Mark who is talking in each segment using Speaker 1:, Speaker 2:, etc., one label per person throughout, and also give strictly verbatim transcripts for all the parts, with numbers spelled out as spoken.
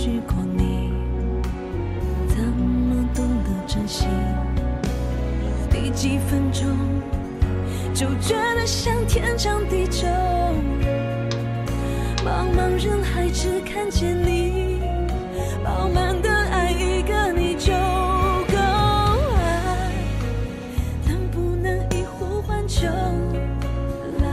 Speaker 1: 许过你，怎么懂得珍惜？第几分钟就觉得像天长地久，茫茫人海只看见你，饱满的爱一个你就够。爱能不能一呼唤就来？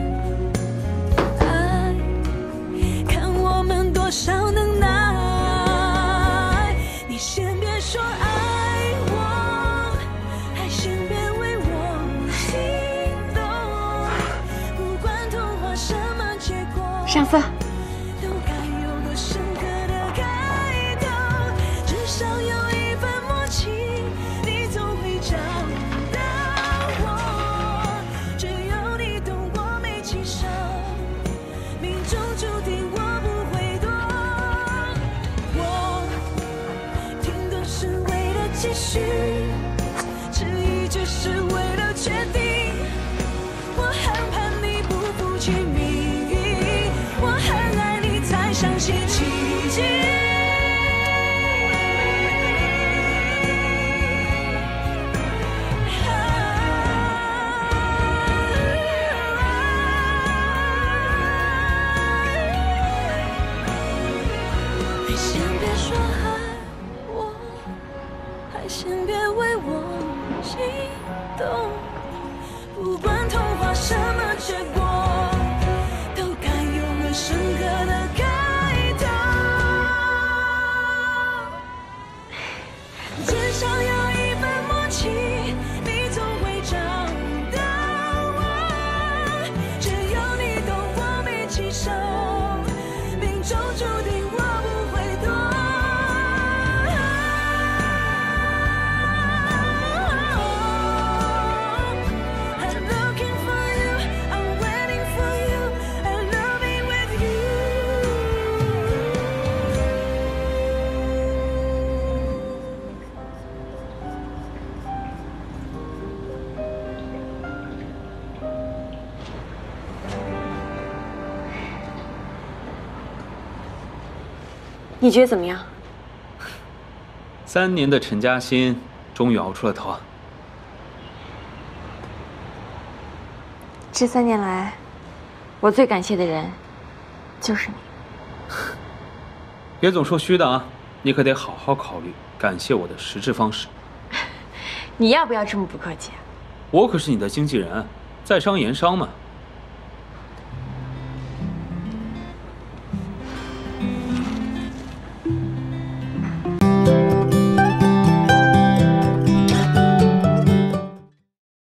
Speaker 1: 爱看我们多少能耐。你先别说爱我，还先别为我心动，不管童话什么结果。
Speaker 2: 上色。继续，迟疑只是为了确定。我很怕你不负起命运，我很爱你才相信奇迹。你先别说爱我，还先别为我心动，不管童话什么结果，都该有个深刻的开头。至少有一份默契，你总会找到我，只有你懂我没起手，命中注定我不会躲。 你觉得怎么样？
Speaker 3: 三年的陈嘉欣终于熬出了头。
Speaker 2: 这三年来，我最感谢的人就是你。
Speaker 3: 别总说虚的啊，你可得好好考虑感谢我的实质方式。
Speaker 2: 你要不要这么不客气啊？
Speaker 3: 我可是你的经纪人，在商言商嘛。